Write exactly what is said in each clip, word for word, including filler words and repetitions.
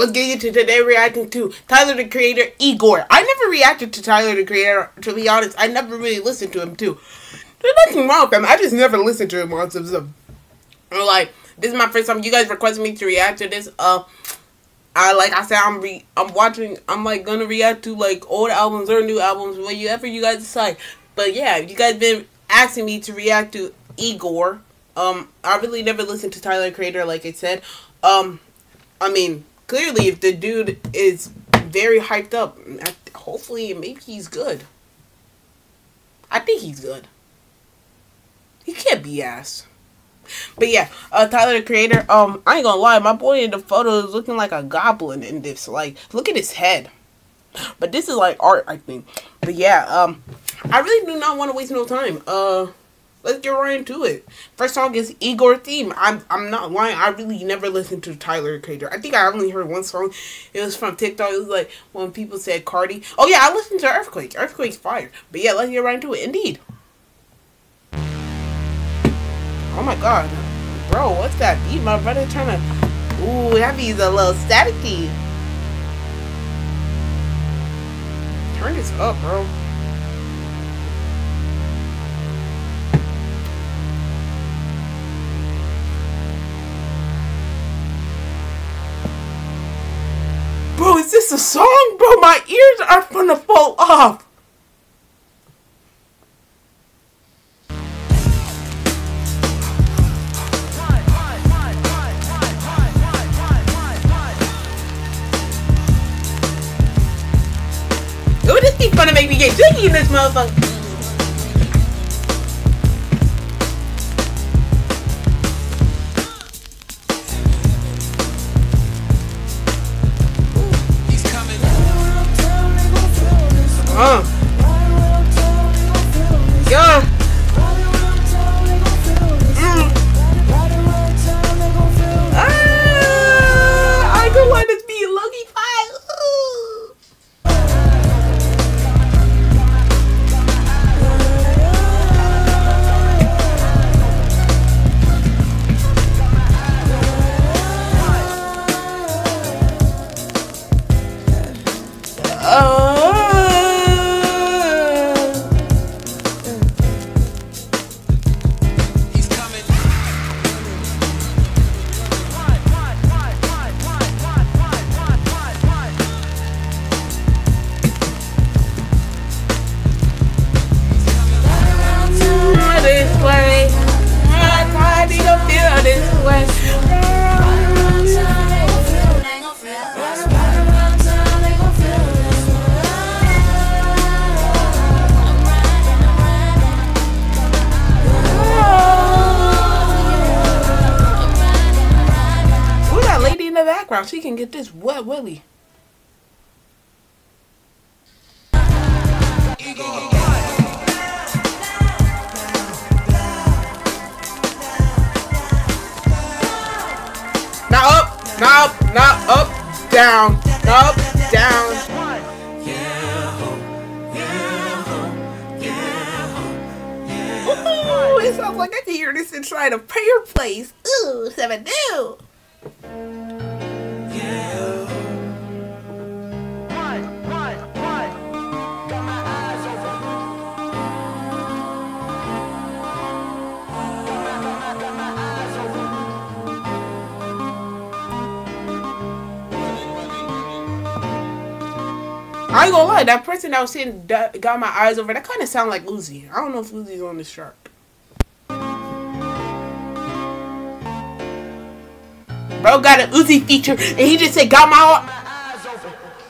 let's get into today reacting to Tyler, the Creator, Igor. I never reacted to Tyler, the Creator, to be honest. I never really listened to him, too. There's nothing wrong with him. I just never listened to him on some stuff. Like, this is my first time. You guys requested me to react to this. Uh, I, like I said, I'm re I'm watching, I'm, like, gonna react to, like, old albums or new albums, whatever you guys decide. But, yeah, you guys been asking me to react to Igor. Um, I really never listened to Tyler, the Creator, like I said. Um, I mean, clearly, if the dude is very hyped up, hopefully, maybe he's good. I think he's good. He can't be ass. But yeah, uh, Tyler, the Creator, um, I ain't gonna lie, my boy in the photo is looking like a goblin in this. Like, look at his head. But this is like art, I think. But yeah, um, I really do not want to waste no time. Uh, let's get right into it. First song is Igor Theme. I'm, I'm not lying, I really never listened to Tyler, the Creator. I think I only heard one song. It was from TikTok. It was like when people said Cardi. Oh yeah, I listened to Earthquake. Earthquake's fire. But yeah, let's get right into it. Indeed. Oh my god. Bro, what's that beat? My brother trying to... Ooh, that beat's a little staticky. Turn this up, bro. Bro, is this a song? Bro, my ears are gonna fall off. It would just be fun to make me get jiggy in this motherfucker. He's coming. Uh. Yeah. Mm. Ah, I could let this be a lucky five. Background, she can get this wet willy. Now up, now up, now up, down, up, down. Ooh, it sounds like I can hear this inside a prayer place. Ooh, seven do. I ain't gonna lie, that person that was sitting that got my eyes over, that kind of sound like Uzi. I don't know if Uzi's on this chart. Bro got an Uzi feature, and he just said, got my eyes over.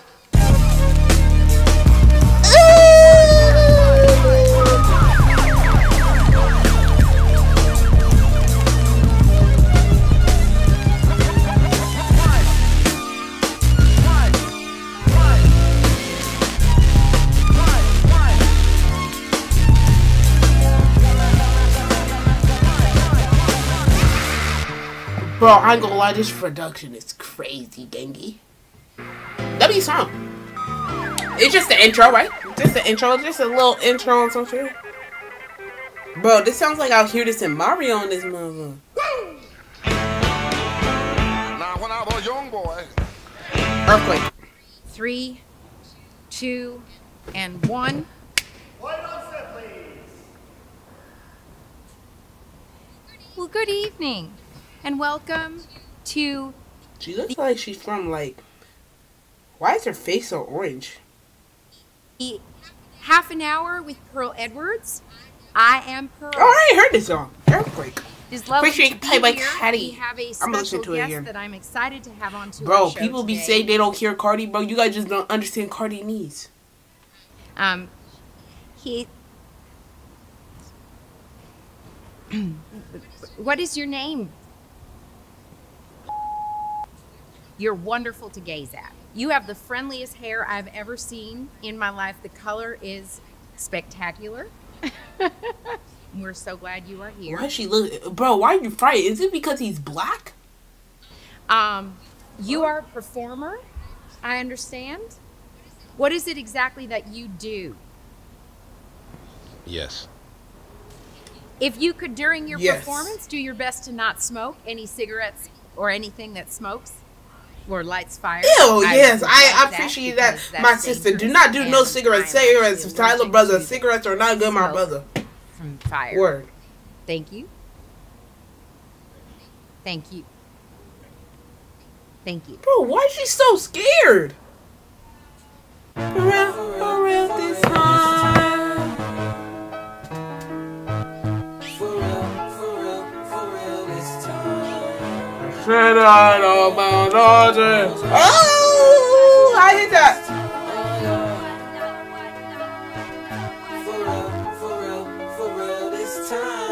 Bro, I ain't gonna lie, this production is crazy, gangy. W song. It's just the intro, right? Just the intro, just a little intro and some shit. Bro, this sounds like I'll hear this in Mario in this movie. Now, when I was a young boy, Earthquake. Three, two, and one. White on set, please. Well, good evening, and welcome to She looks like she's from, like... Why is her face so orange? the Half an Hour with Pearl Edwards. I am Pearl. Oh, I ain't heard this song. Earthquake. It is lovely Pretty sure to you can play be by here. Cardi. We have a I'm gonna special listen to it guest again. that I'm excited to have on to Bro, our show people be today. saying they don't hear Cardi, bro. You guys just don't understand Cardi needs. Um, he. What is your name? You're wonderful to gaze at. You have the friendliest hair I've ever seen in my life. The color is spectacular. We're so glad you are here. Why she look, bro? Why are you frightened? Is it because he's black? Um, you are a performer, I understand. What is it exactly that you do? Yes. If you could, during your Yes. performance, do your best to not smoke any cigarettes or anything that smokes or lights fire. Ew, I yes, would I like appreciate that. because My that's sister, do dangerous not do no and cigarettes. I'm Cigarettes, actually Tyler allergic brother. to Cigarettes are not good, my smoke brother. From fire. Word. Thank you. Thank you. Thank you. Bro, why is she so scared? For real, for real this time. For real, for real, for real this time. Said I know about all this. Oh, I hit that. For real, for real, for real this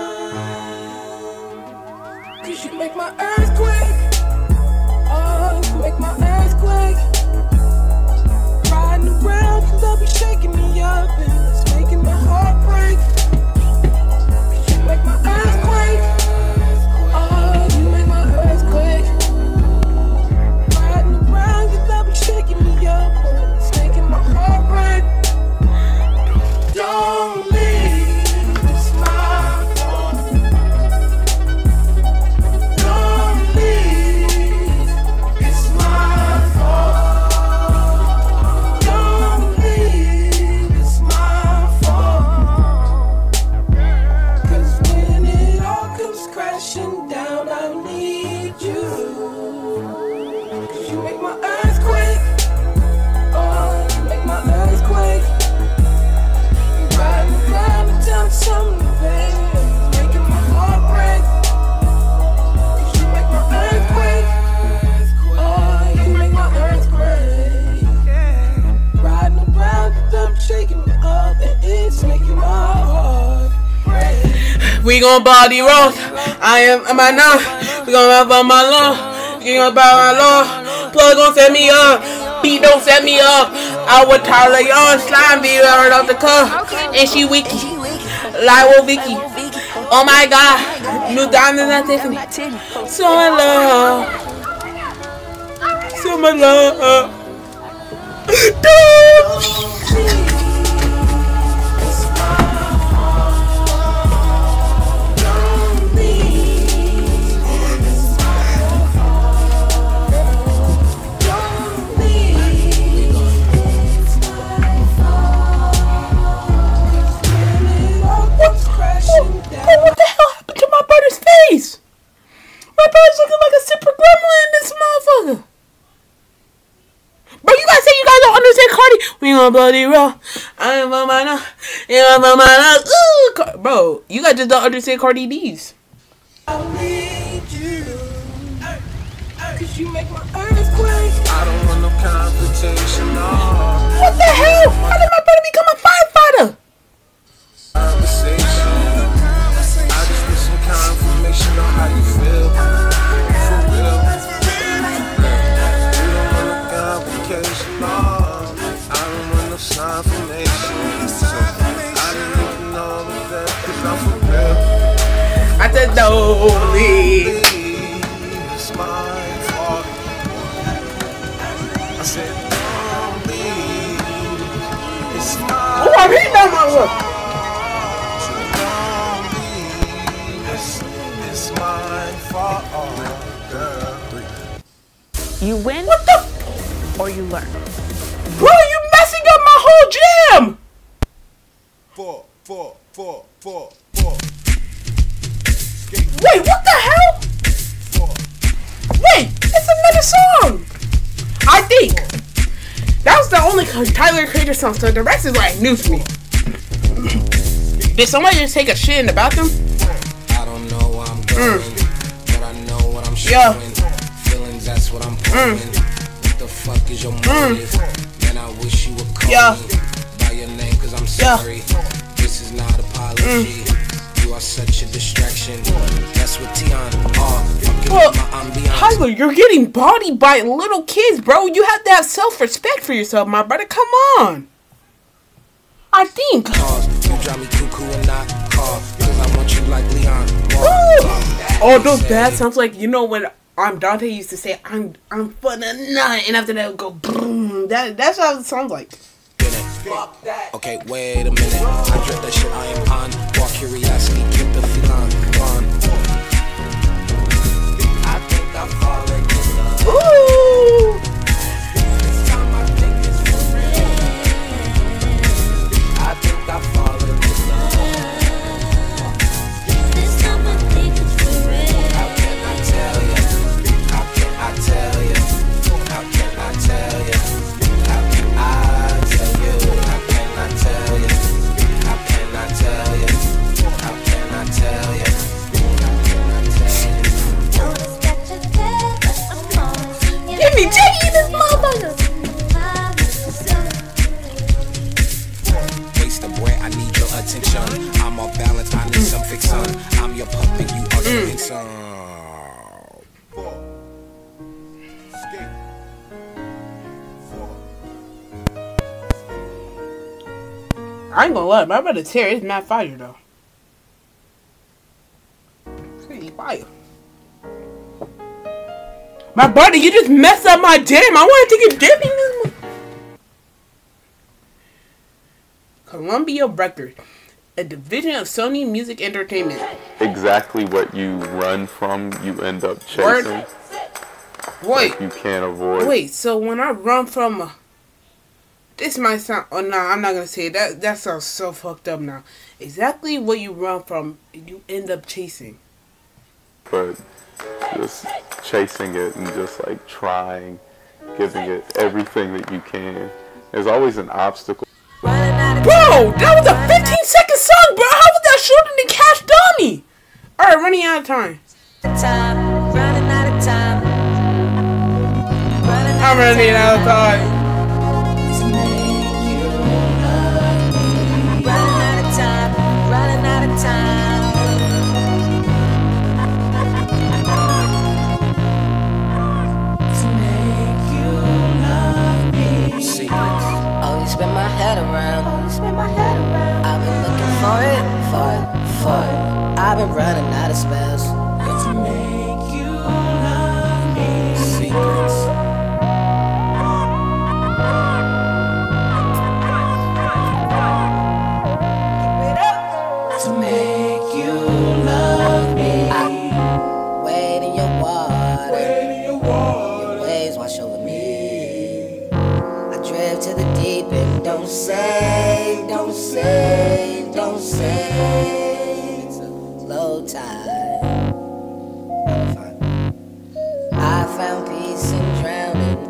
time. Cause you make my earthquake. Oh, you make my earthquake. Riding around, you love you shaking me up, and it's making my heart break. Cause you make my earthquake. Oh, you make my earthquake. Riding around, you love you shaking me up, and it's making my heart break. Don't leave, it's my fault. Don't leave, it's my fault. Don't leave, it's my fault. Cause when it all comes crashing down, I need you. Cause you make my earthquake. Oh, you make my earthquake. Riding around and down something, baby, making my heart break. Cause you make my earthquake. Oh, you make my earthquake. Riding around and I'm shaking me up, and it's making my heart break. We gon' body roll. I am am I now. We gon' have on my law. We gon' bow my law. Plug gon' set me up. Beat don't set me up. I would Tyler Young slime be right off the cuff. And she wiki. Live Vicky. Oh my god. New diamonds not Tiffany. So in love. So in love. Don't leave, it's my fault. Don't leave, it's my fault. When it all comes crashing Hey, down. what the hell happened to my brother's face? My brother's looking like a super gremlin in this motherfucker. Bro, you guys say you guys don't understand Cardi. We gonna bloody roll. I am on my nose. You am on my nose. Ooh, Car- bro, you guys just don't understand Cardi D's. I need you. Cause you make my earthquake. I don't want no competition, no. What the hell? How did my brother become a firefighter? Conversation. I just need some confirmation on how you feel. For real. You don't want no complication, no. I don't want no confirmation. So I didn't even know that, cause I'm for real. I said don't leave. It's my fault. I said, don't leave. It's my Oh, I'm hitting that motherfucker. Don't leave. It's, it's my fault, girl. You win? What the? or you learn. Bro, you messing up my whole jam! Four, four, four, four, four. Wait, what the hell? Four. Wait, it's another song! I think. That was the only Tyler the Creator song, so the rest is like new to me. Did somebody just take a shit in the bathroom? I don't know where I'm going, Mm. but I know what I'm showing. Yeah. Feelings, that's what I'm pulling. Mm. What the fuck is your motive? Man, I wish you would call Yeah. me by your name, cause I'm Yeah. sorry. This is not apology. You are such a distraction. That's what Tion are. Fucking Well, with my ambiance. Tyler, you're getting bodied by little kids, bro. You have to have self-respect for yourself, my brother. Come on. I think. Cause you drive me cuckoo and not call. Cause I want you like Leon. Oh, those bad sounds like, you know when um, Dante used to say, I'm I'm for the nut, and after that it would go boom. That, that's how it sounds like. Okay, wait a minute. I dread that shit I am on. Walk curiosity, keep the feline on. I think I'm falling in love. Ooh. This time I think it's for real. I think I'm falling in love. This time I think it's for real. How can I tell you? How can I tell you? How can I tell you? How can I tell you? How can I tell you? How can I tell you? How can I tell you? How can I tell you? Notice that you care, but I'm on. Give me Jiggy, this motherfucker. Waste of bread, I need your attention. I'm off balance, I need some fixin'. I'm your puppet, you are the pink son. I ain't gonna lie, my brother Terry is mad fire though. Pretty fire. My brother, you just messed up my jam. I wanted to get dipping this. Columbia Records, a division of Sony Music Entertainment. Exactly what you run from, you end up chasing. Word. Wait, Like you can't avoid. wait. So when I run from, a, this might sound. Oh no, I'm not gonna say it. that. That sounds so fucked up now. Exactly what you run from, you end up chasing. But just chasing it and just like trying, giving it everything that you can. There's always an obstacle. Bro, that was a fifteen second song, bro. How was that shorter than Cash Dummy? Alright, running out of time. Time, running out of time. Running I'm running out of time. to make you love me. Running out of time, running out of time. To make you love me. Secrets. Always spin my head around. Always spin my head around. I've been looking for it, for it, for it. I've been running out of spells. To make you love me. Secrets. To make you love me. Wade in your water. Your waves wash over me. I drift to the deep end. Don't say, don't say, don't say. It's a low tide. I'm fine. I found peace in drowning.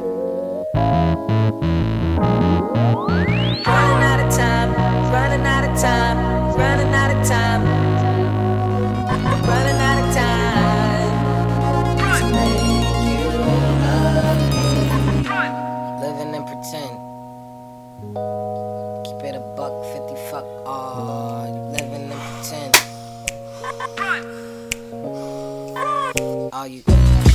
Running out of time, running out of time, running out of time, running out of time. To make you love me. Living and pretend. Keep it a buck fifty, fuck all. Living and pretend. All you.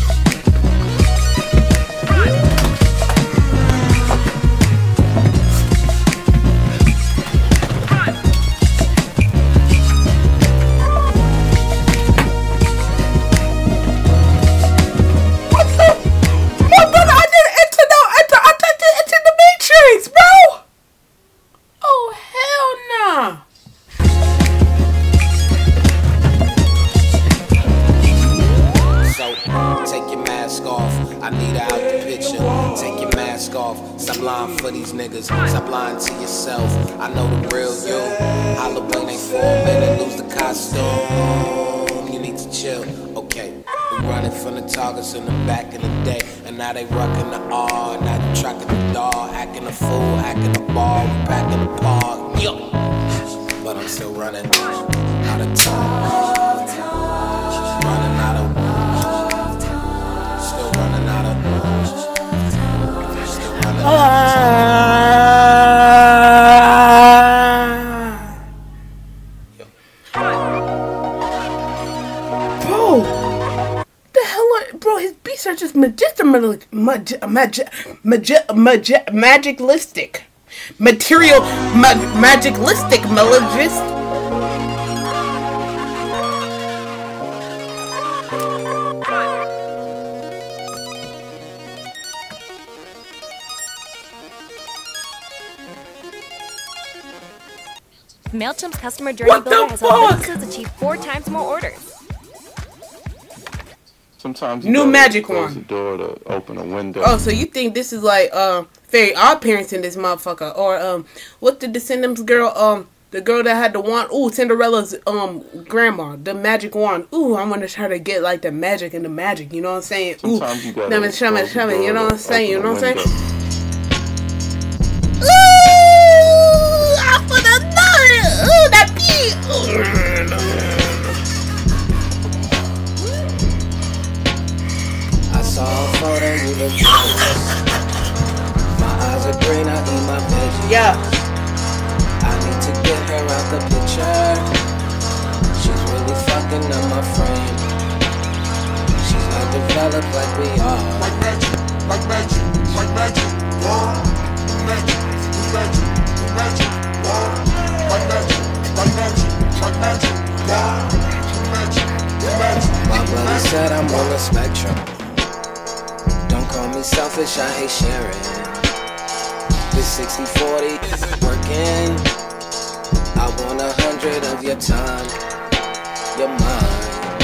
What the? My brother, I didn't enter the, enter, I didn't enter the Matrix, bro. Oh, hell nah. So, take blind for these niggas. Stop lying to yourself. I know the real you. Halloween ain't for a minute, lose the costume. You need to chill. Okay, we running from the targets in the back in the day, and now they rockin' the R. Now they tracking the dog, acting a fool, acting a ball, we packing the park. Yo, but I'm still running out of time. Running out of. Still running out of. Still running out of. Bro, the hell, are, bro? His beats are just magic, magic, magic, magic, magic, magicalistic, material, ma magicalistic, melodist. MailChimp's customer journey What builder the has fuck? helped businesses achieve four times more orders. Sometimes you New gotta magic close wand. the door to open a window. Oh, so you think this is like uh, Fairy Odd Parents in this motherfucker, or um, what's the Descendants girl? Um, the girl that had the wand. Ooh, Cinderella's um grandma, the magic wand. Ooh, I want to try to get like the magic and the magic. You know what I'm saying? Ooh, Sometimes you gotta let me show me, close the show me. You door know what to I'm saying? You open know a what I'm saying? window. Ooh, I put a nut. Ooh, that pee. I saw a photo, you look good. My eyes are green, I eat my veggies. Yeah. I need to get her out the picture. She's really fucking up my frame. She's not developed like we are. Like magic, like magic, like magic, war, magic, magic, magic, war, like magic, like magic, like magic, war, magic, magic. My buddy said I'm on the spectrum. Don't call me selfish, I hate sharing. This sixty forty isn't working. I want a hundred of your time. You're mine.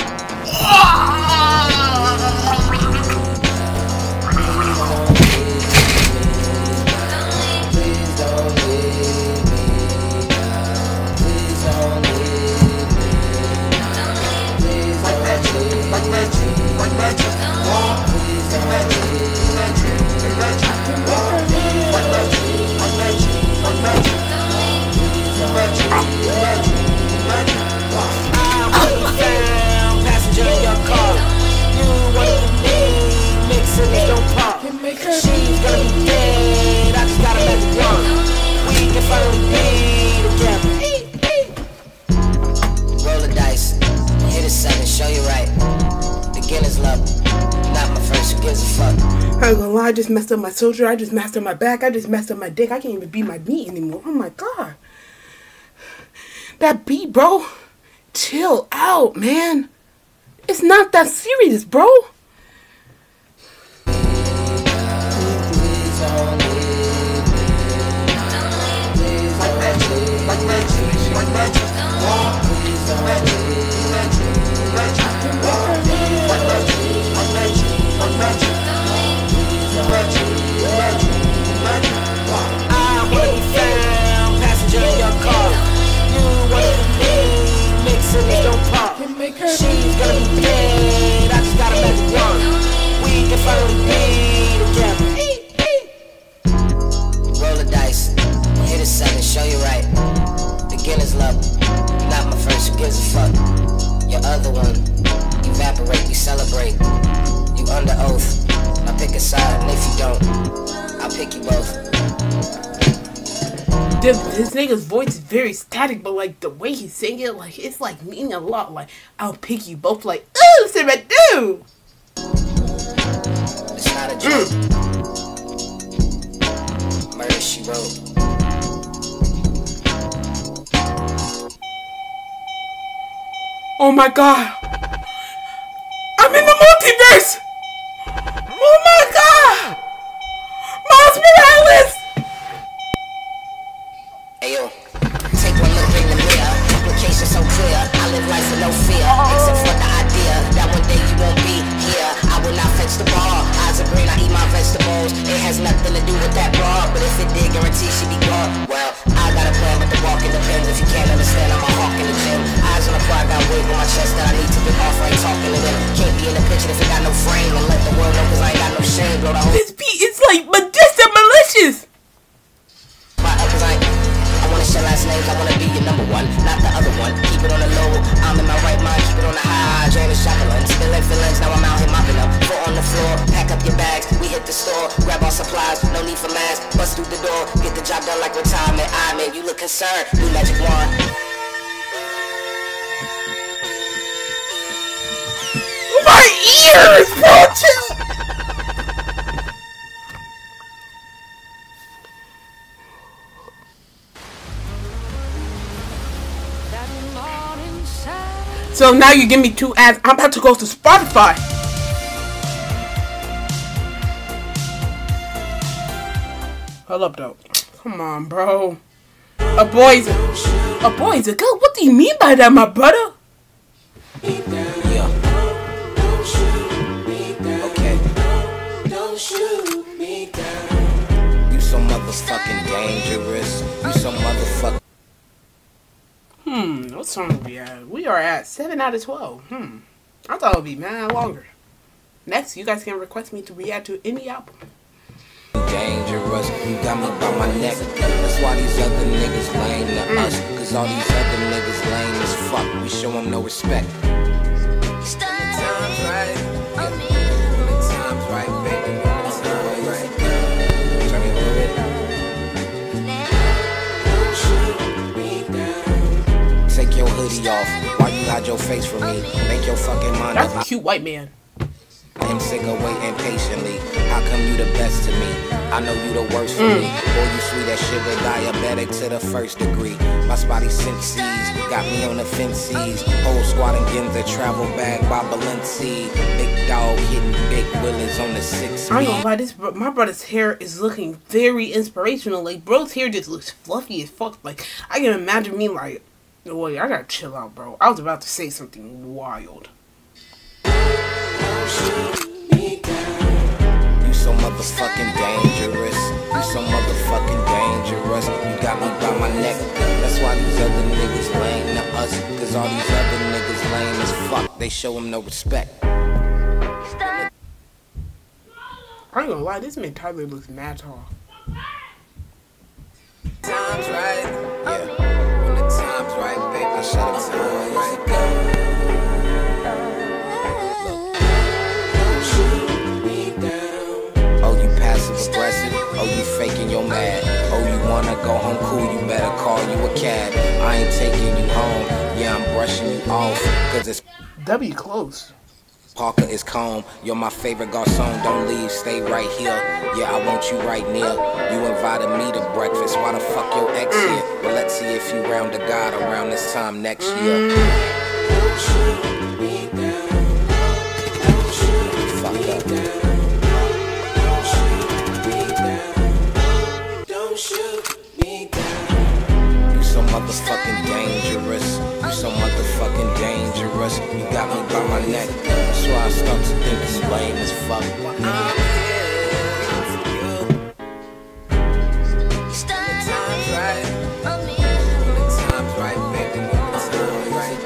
Please don't leave me now. Please don't leave me now. Please don't leave me now. Please don't leave me. Like magic, like magic, war, Please don't leave me. magic, magic, war, like magic, like magic, like magic, magic, magic, magic, war. Down, passenger in your car. You what you need, mixing it don't pop. She's gonna be dead, I just got a magic wand. We can finally be together. Roll the dice, hit a seven, show you right. Beginner's luck, not my first, who gives a fuck? I ain't gonna lie, I just messed up my shoulder, I just messed up my back, I just messed up my dick. I can't even beat my knee anymore. Oh my god. That beat, bro. Chill out, man. It's not that serious, bro. Please don't leave me. Please Like magic, like magic, like magic, war, Please don't leave me. magic, war, like magic, like magic, like magic, magic, magic, magic, war. I wanna be found, passenger in your car. You wanna be me, mixing it don't pop. She's gonna be dead, I just got a magic wand. We can finally be together. Roll the dice, hit a seven, show you right. Beginner's luck, not my first, who gives a fuck? Your other one, evaporate, we celebrate. You under oath, I pick a side, and if you don't, I'll pick you both. This, this nigga's voice is very static, but like the way he's saying it, like it's like meaning a lot. Like I'll pick you both. Like ooh, say my dude. It's not a joke. Murder, she wrote. Oh my god, I'm in the multiverse. Oh my god, Miles Morales. Ayo, take one look in the mirror. Application so clear. I live life with no fear, except for the idea that one day you won't be here. I will not fetch the ball. Eyes are green, I eat my vegetables. It has nothing to do with that bra, but bitch if it got no frame. And let the world know cause I ain't got no shame. Blow the whole This beat is like Modesta Malicious. my cause I ain't. I wanna share last names, I wanna be your number one, not the other one. Keep it on the low, I'm in my right mind, keep it on the high, drain the shotguns, spilling feelings, now I'm out here mopping up. Foot on the floor, pack up your bags, we hit the store, grab our supplies, no need for masks, bust through the door, get the job done like retirement. I man, you look concerned, new magic wand. My ears, bro. Just... So now you give me two ads. I'm about to go to Spotify. Hold up, though. Come on, bro. A boy's a, a boy's a girl. What do you mean by that, my brother? Yeah. Okay. You so motherfucking dangerous. You so motherfucking. Hmm, what song are we at? We are at seven out of twelve. Hmm. I thought it would be mad longer. Next, you guys can request me to react to any album. Dangerous, you got me by my neck. That's why these other niggas lame to Mm. us. Cause all these other niggas lame as fuck. We show them no respect. Times right. Yeah. Times right, baby. Times right. Turn me a little bit. Take your hoodie off. Why you hide your face from me? Make your fucking mind That's up. a cute white man. I am sick of waiting patiently. How come you the best to me? I know you the worst for Mm. me. Boy, you sweet as sugar, diabetic to the first degree. My spotty senses got me on the fences. Whole squad and Ginza travel bag by Balenci. Big dog hitting big willies on the six. I ain't gonna lie, this bro, my brother's hair is looking very inspirational. Like, bro's hair just looks fluffy as fuck. Like, I can imagine me like, wait, I gotta chill out, bro. I was about to say something wild. You so motherfucking dangerous. You so motherfucking dangerous. You got me by my neck. That's why these other niggas lame to us. Cause all these other niggas lame as fuck. They show them no respect. I ain't gonna lie, this man Tyler looks mad tall. Times right. Yeah. When the time's right, baby, I shut up time right. Oh, you passive aggressive. Oh, you faking your mad. Oh, you wanna go home cool, you better call you a cab. I ain't taking you home. Yeah, I'm brushing you off. Cause it's W close. Parker is calm. You're my favorite garçon. Don't leave, stay right here. Yeah, I want you right near. You invited me to breakfast. Why the fuck your ex here? Well, let's see if you round the God around this time next year. Fuck up. You so motherfucking dangerous. You so motherfucking dangerous. You got me by my neck. That's why I start to think it's lame as fuck. Time's right. Time's right, baby. Time's right.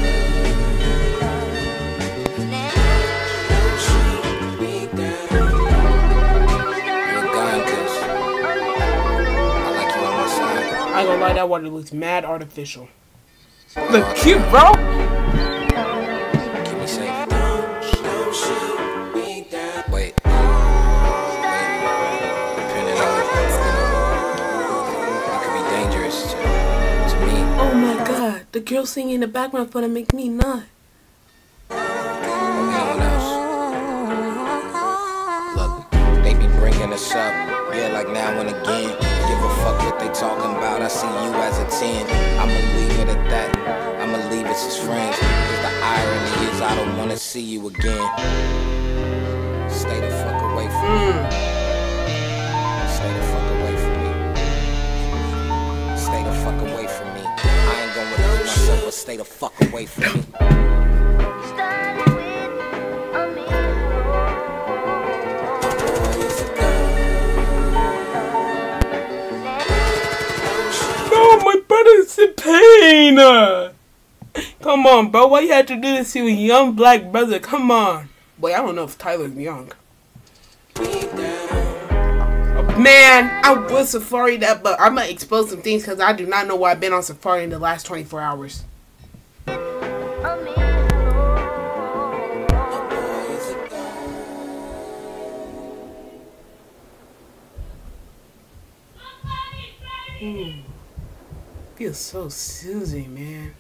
You're gone, cuz I like you on my side. I ain't gonna lie, that water looks mad artificial. Look cute, bro. Keep me safe. Wait. Wait. Depending on it, it could be dangerous to, to me. Oh my god, the girl singing in the background gonna make me nut. Or anyone else. Look, they be bringing us up. Yeah, like now and again. Give a fuck what they talking about. I see you as a ten. I'ma leave it at that. I'ma leave us as friends. Cause the irony is I don't wanna see you again. Stay the fuck away from me. Stay the fuck away from me. Stay the fuck away from me. I ain't gonna repeat myself, but stay the fuck away from me. No, my brother's in pain. Come on, bro. Why you have to do this to a young black brother? Come on. Boy, I don't know if Tyler's young. Man, I was Safari that, but I'm gonna expose some things because I do not know why I've been on Safari in the last twenty-four hours. Mm. Feels so soothing, man.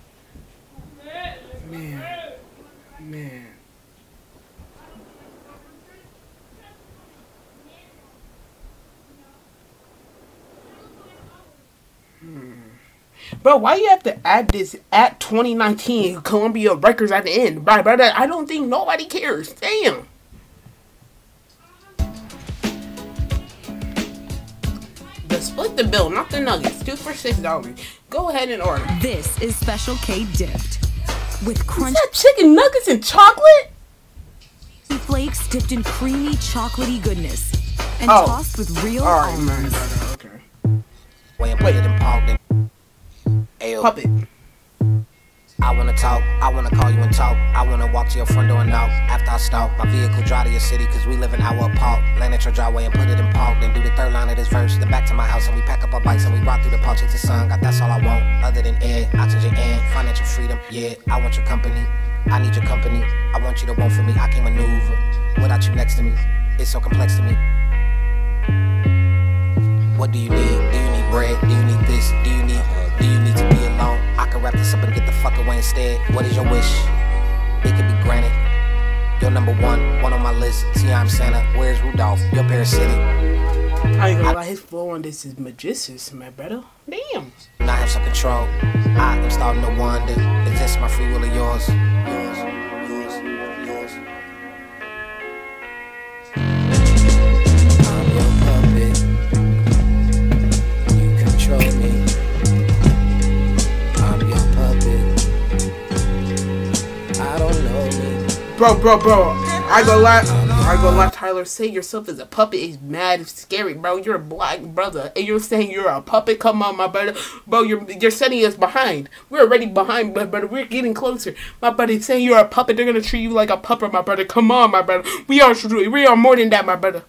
Man. Man. Hmm. Bro, why you have to add this at twenty nineteen Columbia Records at the end? Bro, brother, I don't think nobody cares. Damn. The split the bill, not the nuggets. Two for six dollars. Go ahead and order. This is Special K dipped with crunch. Is that chicken nuggets and chocolate? Flakes dipped in creamy, chocolatey goodness and oh. tossed with real All right, almonds. man. Okay. Way and put it in parked in. Ayo. Puppet. I wanna talk, I wanna call you and talk. I wanna walk to your front door and knock. After I stalk, my vehicle drive to your city, cause we live an hour apart. Land at your driveway and put it in park. Then do the third line of this verse. Then back to my house and we pack up our bikes and we rock through the park, chase the sun. God, that's all I want, other than air, oxygen and financial freedom. Yeah, I want your company, I need your company. I want you to want for me, I can maneuver without you next to me. It's so complex to me. What do you need? Do you need bread? Do you need this? Do you need, do you need to be alone? I can wrap this up and get the fuck away instead. What is your wish? It could be granted. You're number one, one on my list. See, I'm Santa. Where's Rudolph? You're parasitic. I ain't gonna lie, his flow on this is magicious, my brother. Damn. And I have some control. I am starting to wonder, is this my free will or yours? Yours, yours, yours. I'm your puppet. You control me. I'm your puppet. I don't know me. Bro, bro, bro. I go lie. I go lie. Tyler, say yourself as a puppet is mad scary, bro. You're a black brother, and you're saying you're a puppet. Come on, my brother, bro. You're you're setting us behind. We're already behind, but brother, we're getting closer. My brother, saying you're a puppet, they're gonna treat you like a puppet, my brother. Come on, my brother. We are we are more than that, my brother.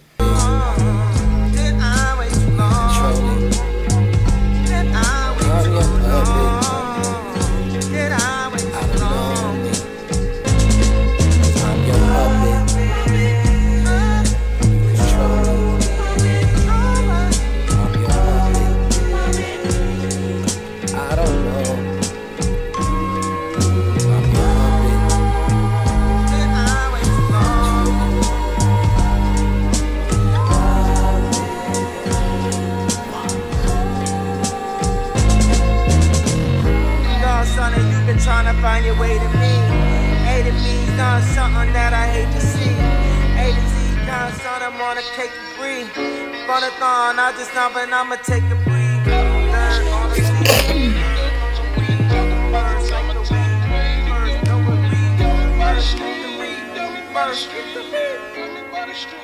Trying to find your way to me. A to B's done something that I hate to see. A to Z done something I'm gonna take a breathe. Fun-a-thon, I just know and I'ma take a breathe. Learn all the things. First, like the weed. First, know what we. First, get the weed. First, get the weed.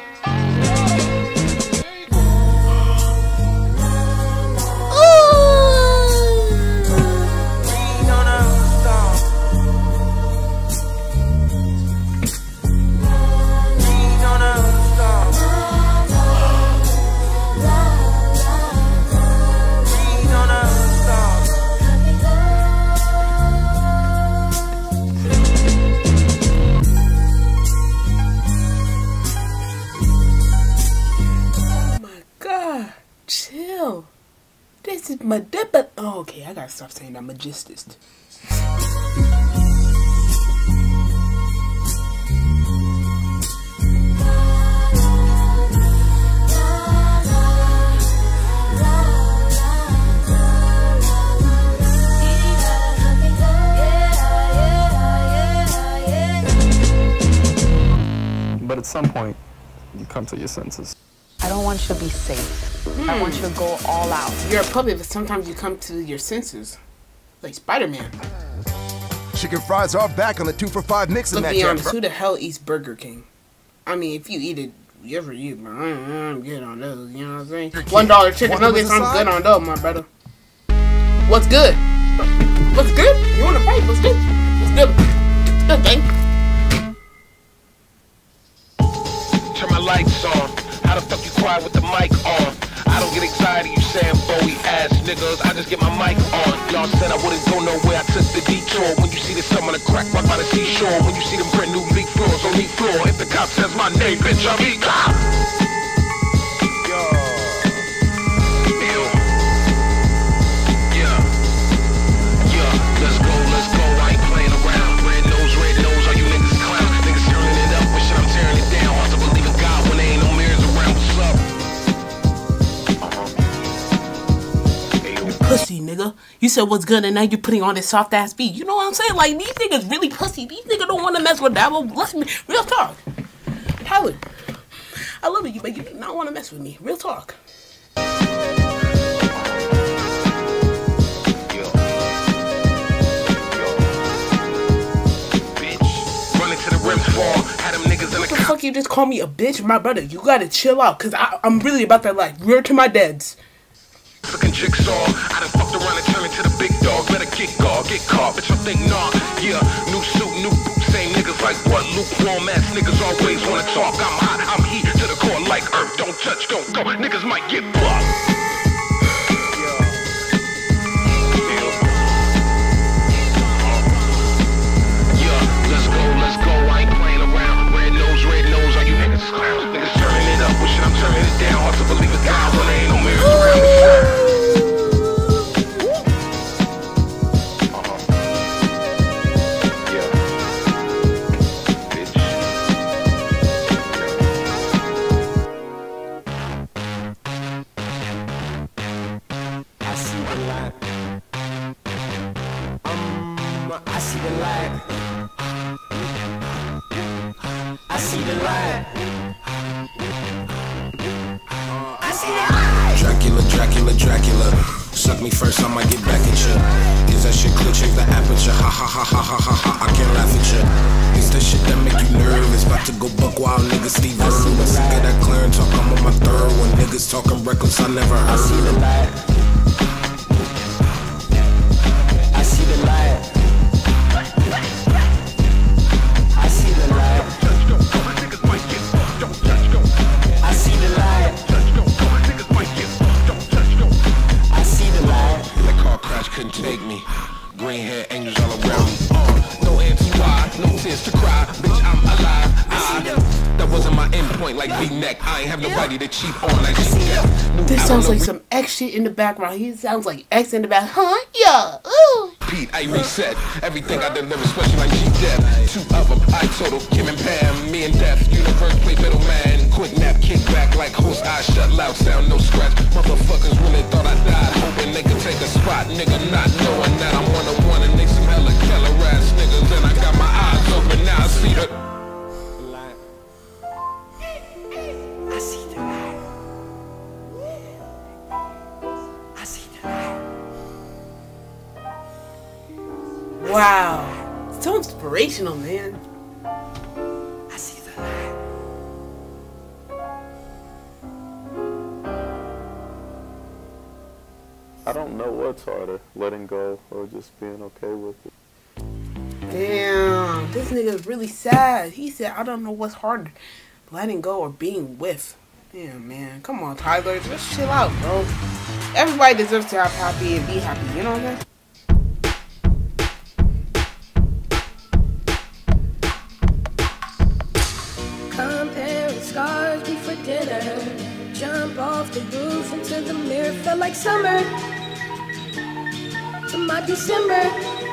Chill. This is my debut. Oh, okay. I gotta stop saying that magistist. But at some point, you come to your senses. I don't want you to be safe. Mm. I want you to go all out. You're a puppet, but sometimes you come to your senses. Like Spider-Man. Chicken fries are back on the two for five mix in Let's that be jam. honest, who the hell eats Burger King? I mean, if you eat it, you ever eat, but I'm good on those, you know what I'm saying? One dollar chicken nuggets, I'm good on those, my brother. What's good? What's good? You wanna fight? What's good? What's good? What's good, gang? niggas, I just get my mic on. Y'all said I wouldn't go nowhere, I took the detour. When you see the sun on the crack right by the seashore, when you see them brand new leak floors on each floor, if the cop says my name, bitch, I'm E. Cop. Pussy, nigga. You said what's good and now you're putting on this soft ass beat. You know what I'm saying? Like, these niggas really pussy. These niggas don't want to mess with that. Well, let's be real talk. Tyler, I love you, but you do not want to mess with me. Real talk. What the fuck you just call me a bitch? My brother, you gotta chill out, cause I, I'm really about that life. Word to my dads. Fucking jigsaw, I done fucked around and turned into the big dog. Better get guard, get caught, bitch, I think nah. Yeah, new suit, new boots, same niggas like what? Lukewarm ass niggas always wanna talk. I'm hot, I'm heat to the core like earth. Don't touch, don't go, niggas might get blocked. Niggas turning it up, wishing I'm turning it down. Hard to believe it's God when there ain't no mirrors around me. Uh-huh. Yeah. Bitch. I see the light. Um, I see the light. I see the light. I see the light. Dracula, Dracula, Dracula. Suck me first, I might get back at you. Is that shit clear? Change the aperture. Ha ha ha ha ha ha ha. I can't laugh at you. It's the shit that make you nervous. About to go buck wild, niggas Steve Irwin. Sick of that clearing talk, I'm on my third one. Niggas talking reckless, I never heard. I see the light. I see the light. I see the light. I see the light. I see the light. That car crash couldn't take me. Green hair angels all around me. Uh, no anti-why, no tears to cry. Bitch, I'm alive. I, that wasn't my endpoint like V-neck. I ain't have nobody to cheat on like she did. This sounds like some X shit in the background. He sounds like X in the back. Huh? Yeah. Ooh. Pete, I reset everything I deliver, especially like G-Dep. Two of them, I total, Kim and Pam, me and Death. Universe play middleman, quick nap, kick back like horse eyes shut, loud sound, no scratch. Motherfuckers really thought I died, hoping they could take a spot. Nigga not knowing that I'm one on one and they some hella killer ass niggas. And I got my eyes open, now I see the light. I see the light. I see the light. Wow. So inspirational, man. I see the light. I don't know what's harder, letting go or just being okay with it. Damn, this nigga's really sad. He said, I don't know what's harder, letting go or being with. Damn, man. Come on, Tyler. Just chill out, bro. Everybody deserves to have happy and be happy. You know what I'm saying? Comparing scars before dinner. Jump off the roof into the mirror. Felt like summer to my December.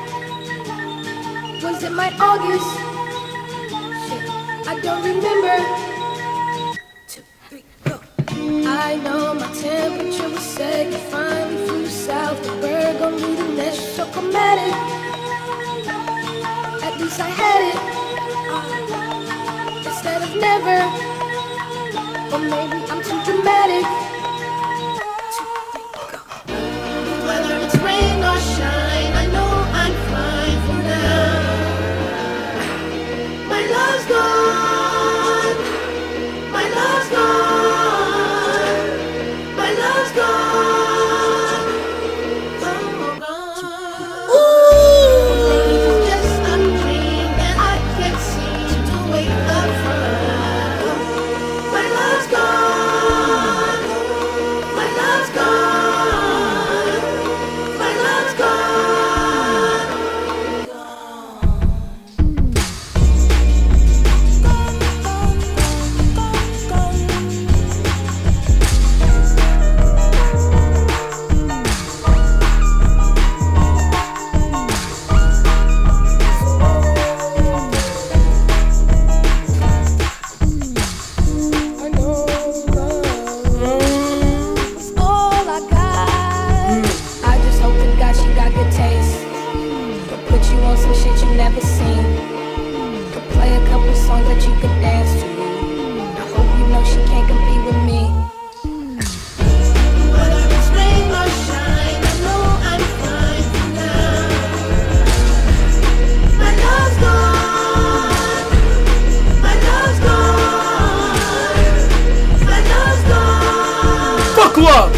Was it my August? Shit, I don't remember. Two, three, go. I know my temperature was set. You finally flew south. The bird gon' leave the nest. So chromatic. At least I had it. Uh, instead of never. Or maybe I'm too dramatic. Two, three, go. Whether it's rain or shine, I know I'm fine for now. My love's gone. My love's gone. My love's gone. Oh, gone. Ooh. Maybe it's just a dream that I can't seem to wake up from. My love's gone. that you could dance to. I hope you know she can't compete with me. But I explain my shine, I know I'm fine for now. My love's gone, my love's gone, my love's gone. Fuck love!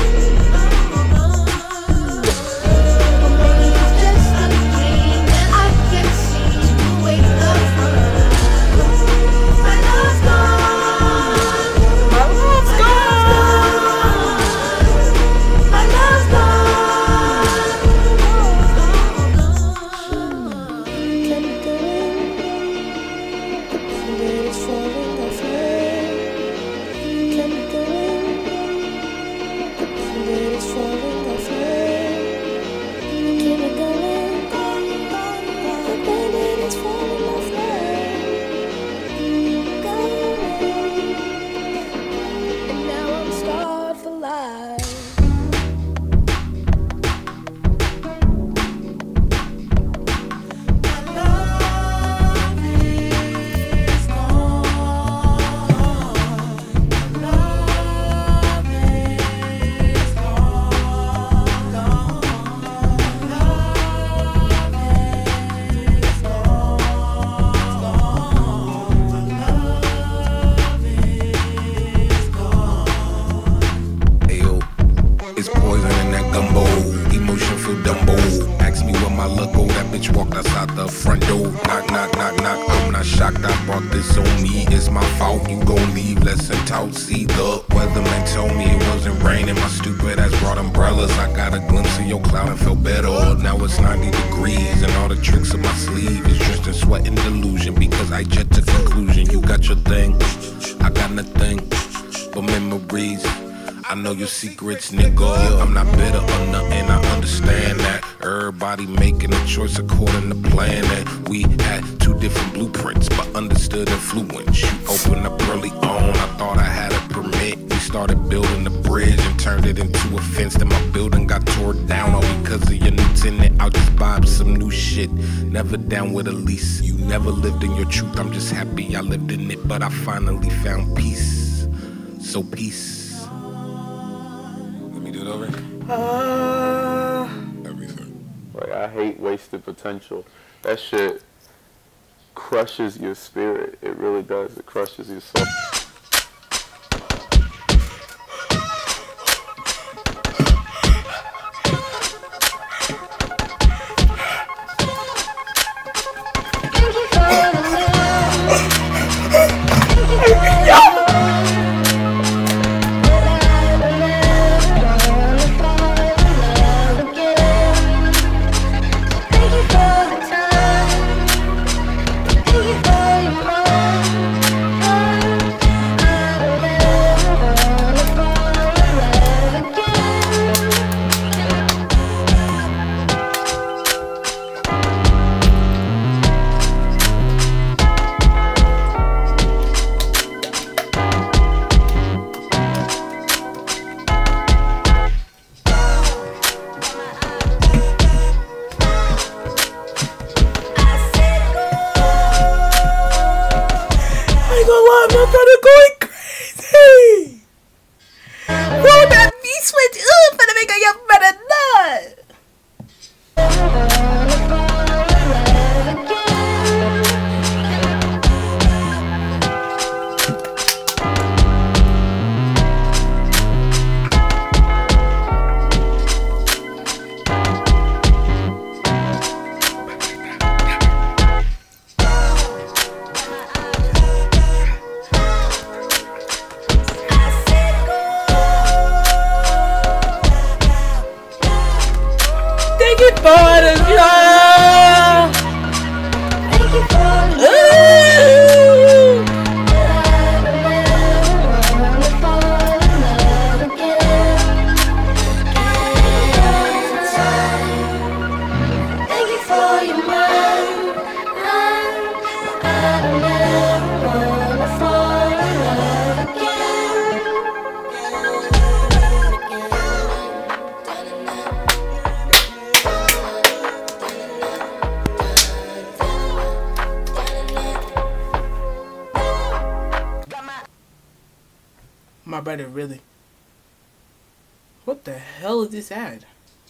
Secrets, nigga. I'm not bitter or nothing, I understand that. Everybody making a choice according to plan. And we had two different blueprints, but understood influence. You opened up early on, I thought I had a permit. We started building the bridge and turned it into a fence. Then my building got tore down all because of your new tenant. I'll just buy up some new shit. Never down with a lease. You never lived in your truth, I'm just happy I lived in it. But I finally found peace. So peace. Uh, Everything. Like, I hate wasted potential. That shit crushes your spirit. It really does. It crushes your soul. My brother, really. What the hell is this ad?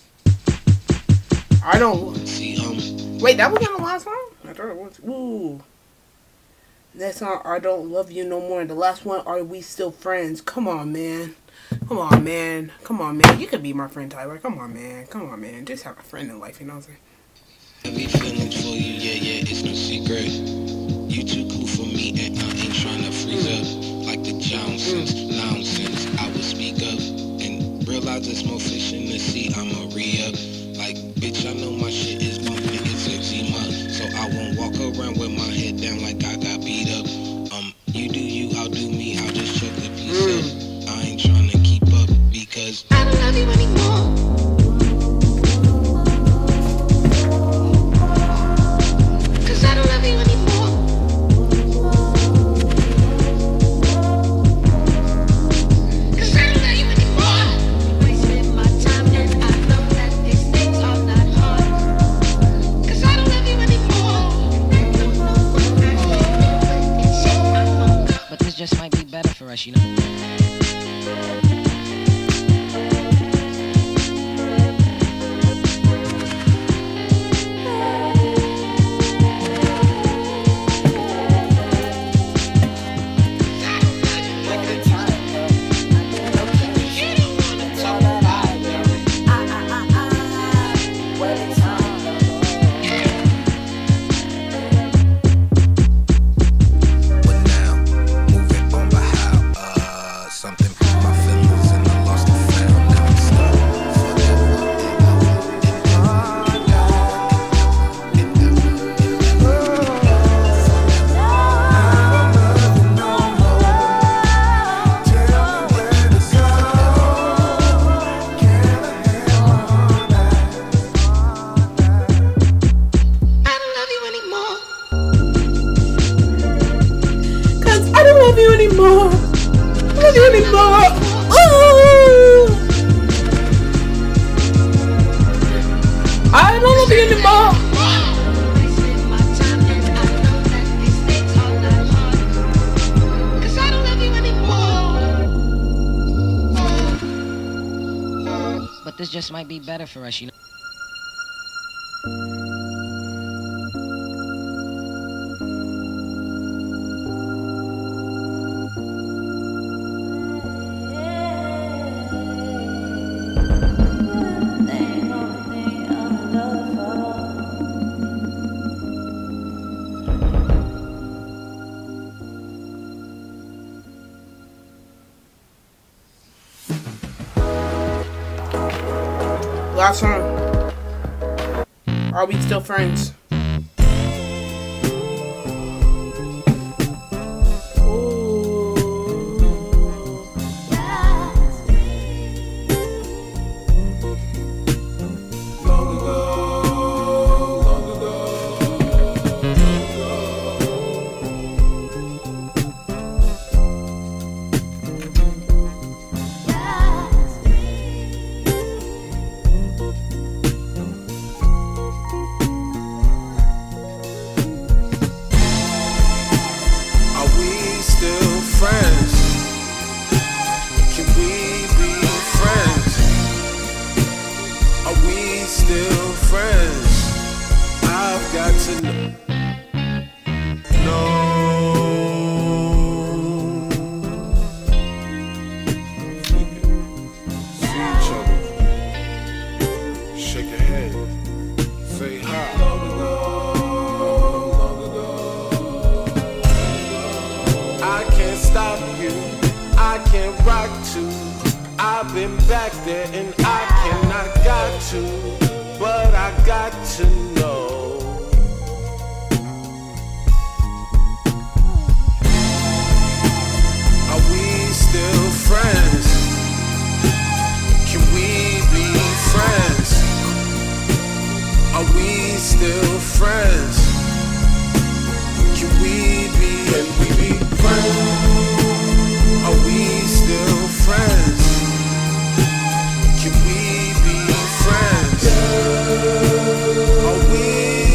I don't. Wait, that was on the last song? I thought it was. Ooh. That song, I Don't Love You No More. And the last one, Are We Still Friends? Come on, man. Come on, man. Come on, man. You could be my friend, Tyler. Come on, man. Come on, man. Just have a friend in life, you know what I'm saying? Heavy feelings for you, yeah, yeah, it's no secret. You too cool for me, and I ain't trying to freeze up like the Johnsons. Nonsense, I would speak up and realize there's more fish in the sea. I'ma re-up. Like, bitch, I know my shit is bumping, it's eczema. So I won't walk around with my head down like I got beat up. Um, you do you, I'll do me, I'll just chuck the piece up. I ain't trying to keep up because I don't love you anymore. Cause I don't love you anymore. Cause I don't love you anymore. Wasting my time and I know that these things are not hard. Cause I don't love you anymore. But this just might be better for us, you know. This just might be better for us, you know. Last song. Are We Still Friends? Are we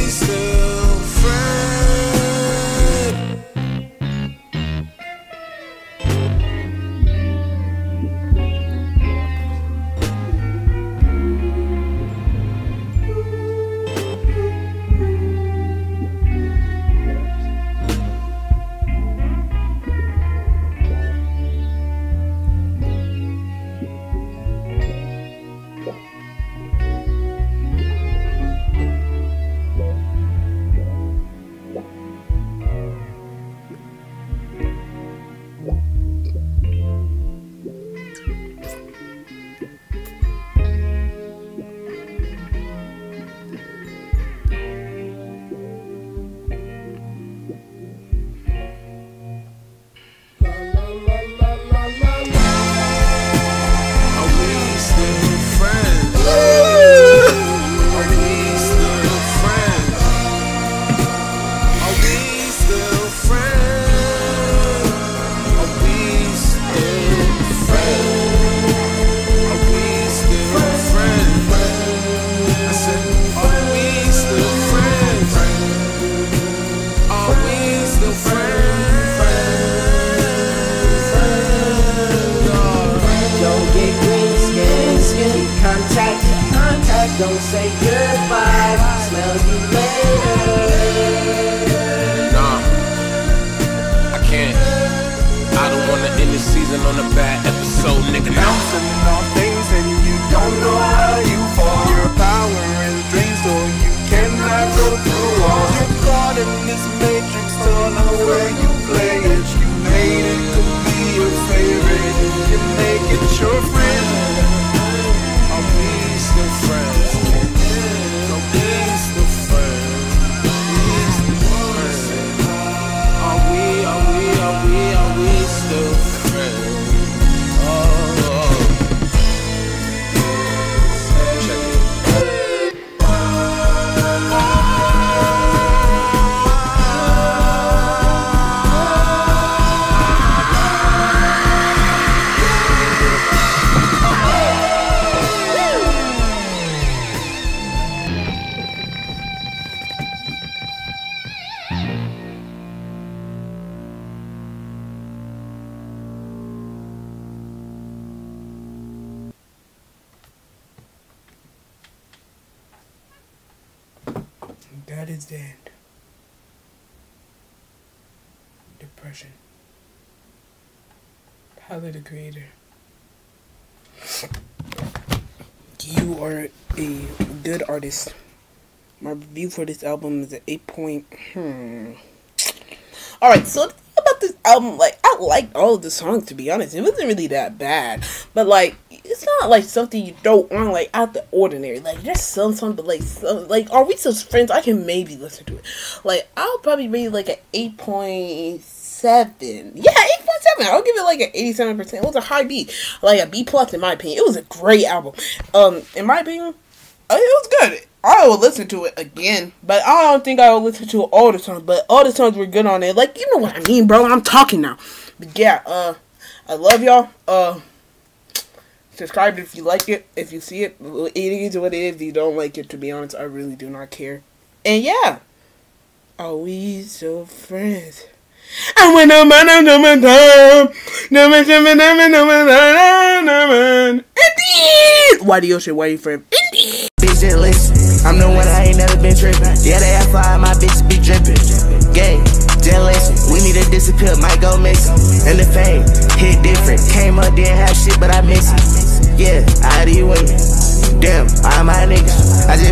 don't say goodbye. Smell you later. Nah, I can't. I don't wanna end the season on a bad episode, nigga. Bouncing on things and you don't know how you fall. Your power is drained, so you cannot go through walls. You're caught in this matrix, don't know where you play it. You made it to be your favorite. You make it your friend. Are we still friends? Are we still friends? Are we, are we, are we, are we still friends? Oh, oh. Check it. That is the end. Depression. Tyler, the Creator. You are a good artist. My review for this album is an eight point. Hmm. Alright, so the thing about this album, like, I liked all of the songs, to be honest. It wasn't really that bad. But, like, it's not, like, something you don't want, like, out the ordinary. Like, there's some songs, but, like, some, like, Are We Still Friends? I can maybe listen to it. Like, I'll probably rate it, like, an eight point seven. Yeah, eight point seven. I'll give it, like, an eighty-seven percent. It was a high B. Like, a B plus, in my opinion. It was a great album. Um, in my opinion, it was good. I will listen to it again, but I don't think I will listen to all the songs, but all the songs were good on it. Like, you know what I mean, bro. I'm talking now. But yeah, uh, I love y'all. Uh, subscribe if you like it. If you see it, it is what it is. If you don't like it, to be honest, I really do not care. And yeah, are we still friends? And when no man, no man, no man, no man, no man, no man, no man, no man. Indeed. Why do you say why you friend? Indeed. Bitch, just listen. I'm the one I ain't never been tripping. Yeah, they have fire, my bitch be dripping. Gay, just listen. We need to disappear, might go missing. And the fame hit different. Came up, didn't have shit, but I miss it. Yeah, I do you with me. Damn, all my niggas. I just